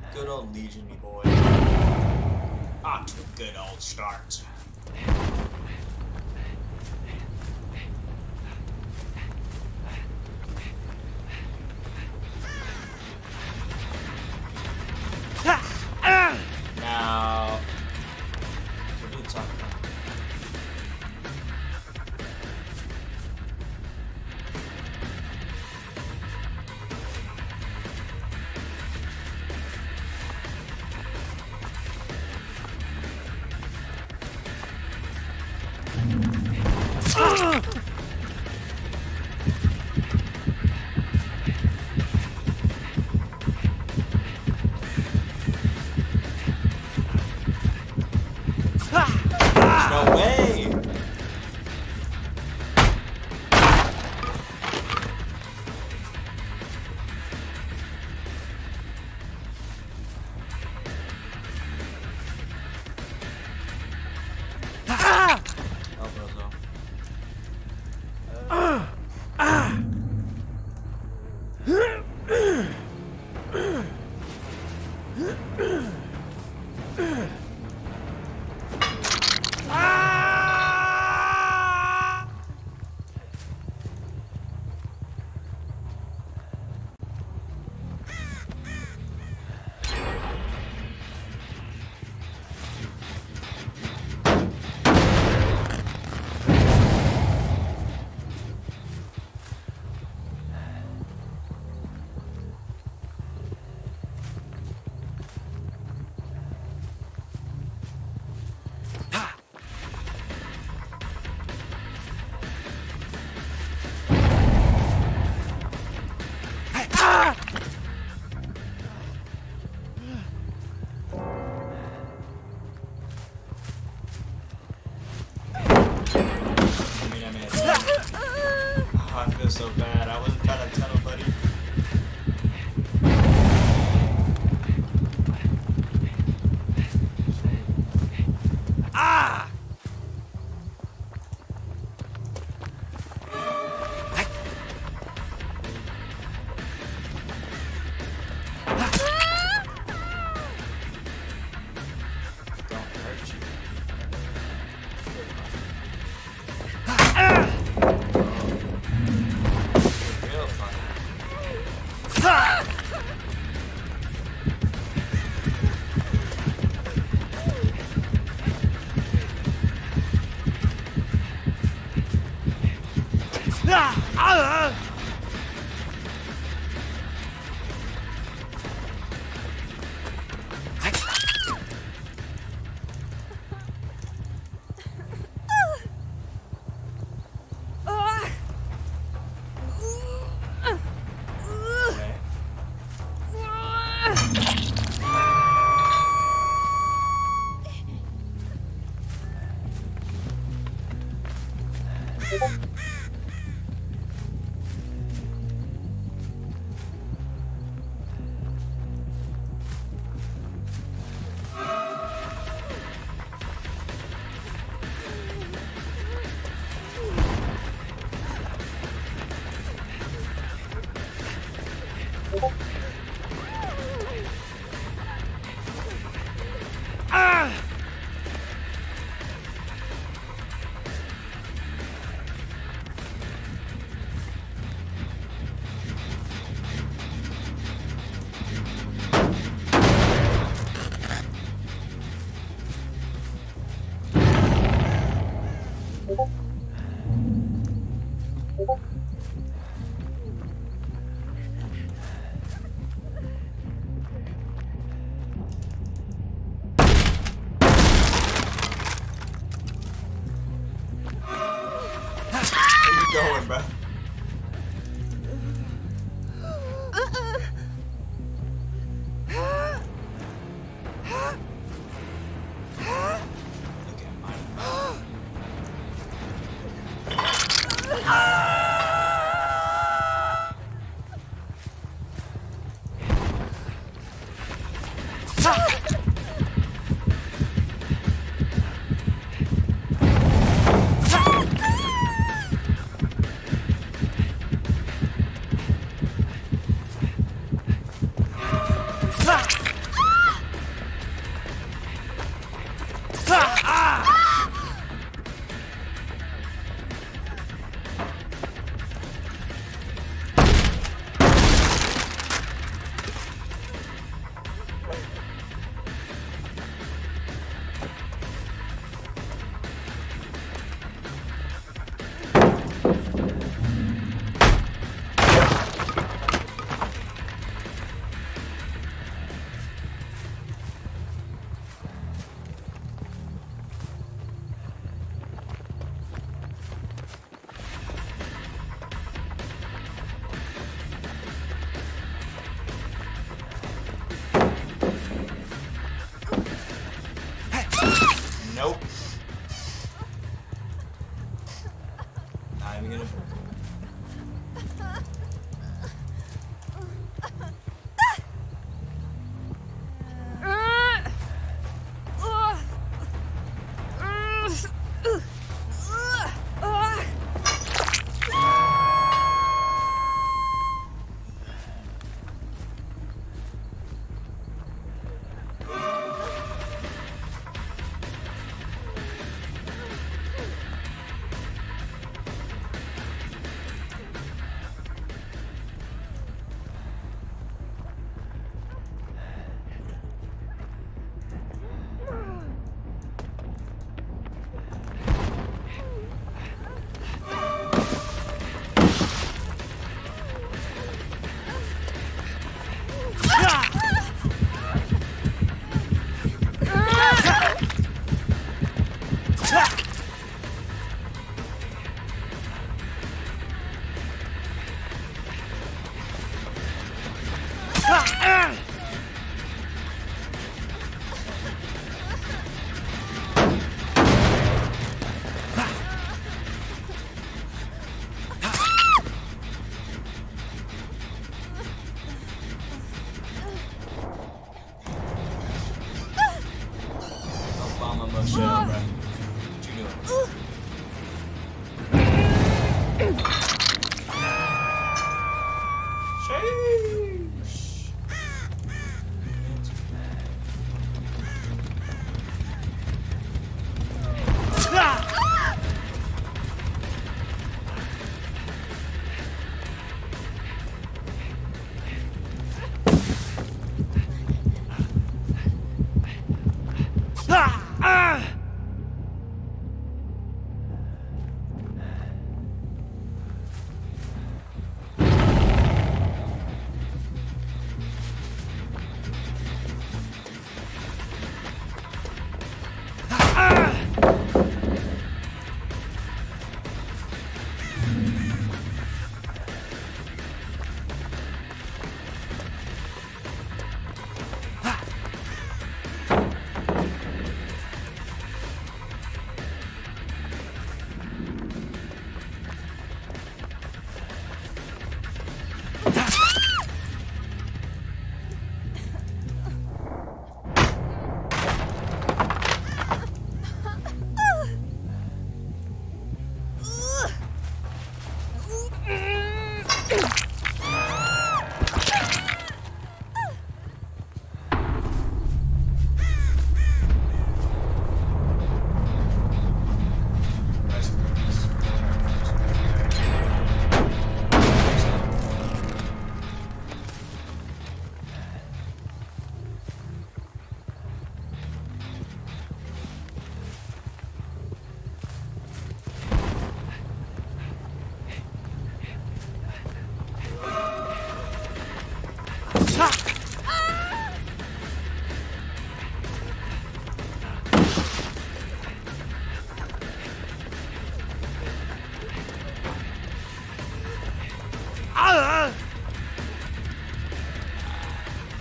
Good old Legion, me boy. On to a good old start. Now, what are you talking about?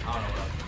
don't know what else.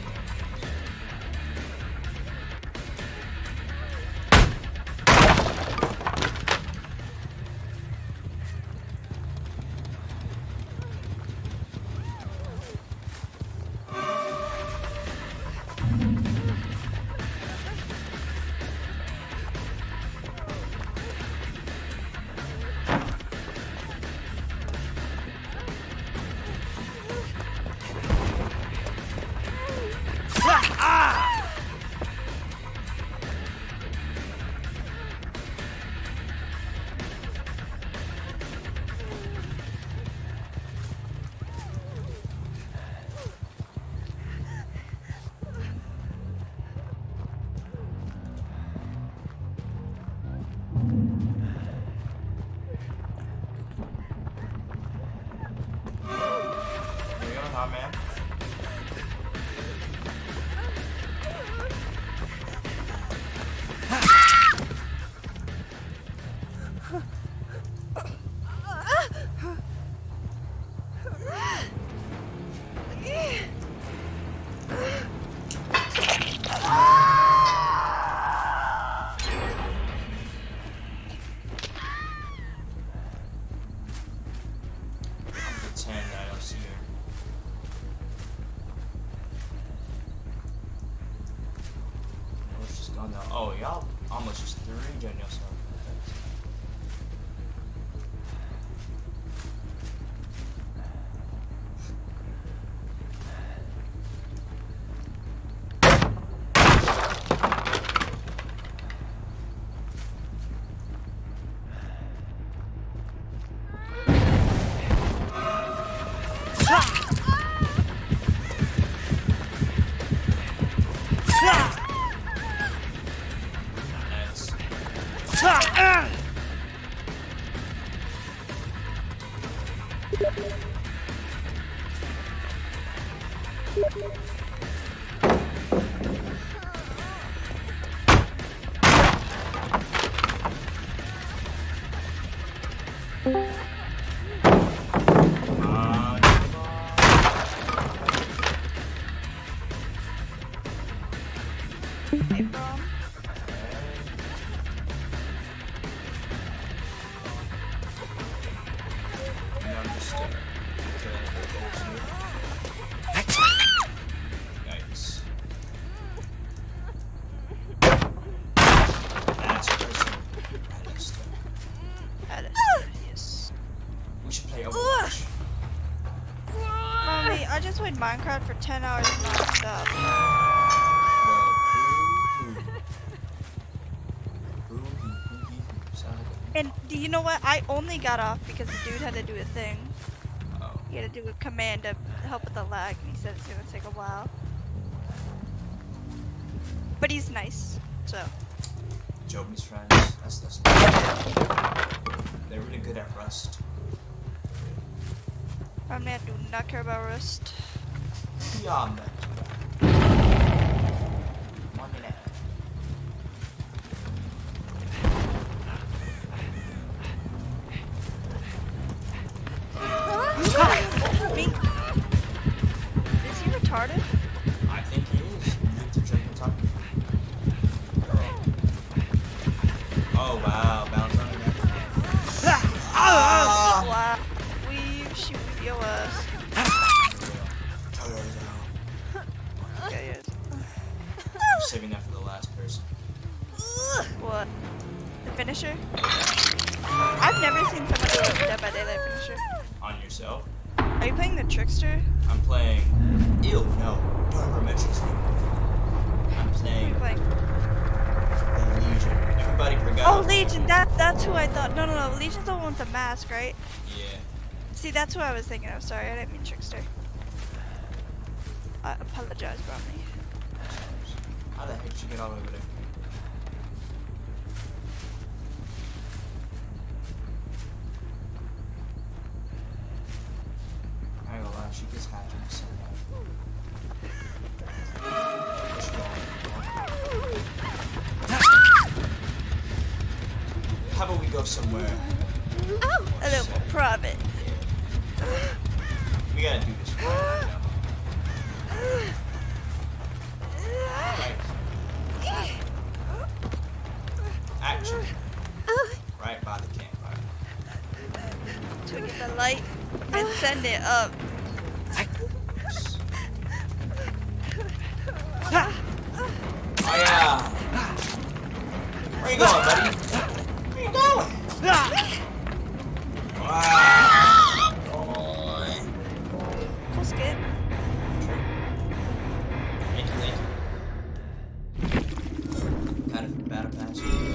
Man. Oh, y'all almost just threw on yourself. I just played Minecraft for 10 hours non-stop. And do you know what? I only got off because the dude had to do a thing. He had to do a command to help with the lag, and he said it's gonna take a while. But he's nice, so. Joby's friends. That's they're really good at Rust. My man do not care about Rust. Yeah, man. 1 minute. Me? Is he retarded? I think he is. Oh wow, bounce on him. Wow. We shoot your ass. Okay, yes. I'm saving that for the last person. What? The finisher? I've never seen someone do a Dead by Daylight finisher. On yourself? Are you playing the Trickster? I'm playing. Ew, no. Don't ever mention his name. I'm playing. Like. The Legion. Everybody forgot. Oh, Legion. That's who I thought. No. Legion's the one with the mask, right? Yeah. See, that's who I was thinking of. Sorry, I didn't mean Trickster. I apologize about me. How the heck did you get all over there? I ain't gonna lie, she gets hatched so How about we go somewhere? A little more private. We gotta do this right now. send it up. Oh yeah. Where you going, buddy? Where you going? Wow. Boy. Cool skip. Thank you. Kind of battle pass.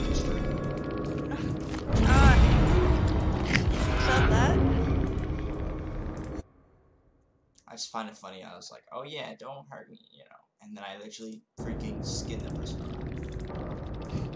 Said that. I just find it funny. I was like, oh yeah, don't hurt me, you know. And then I literally freaking skinned the person.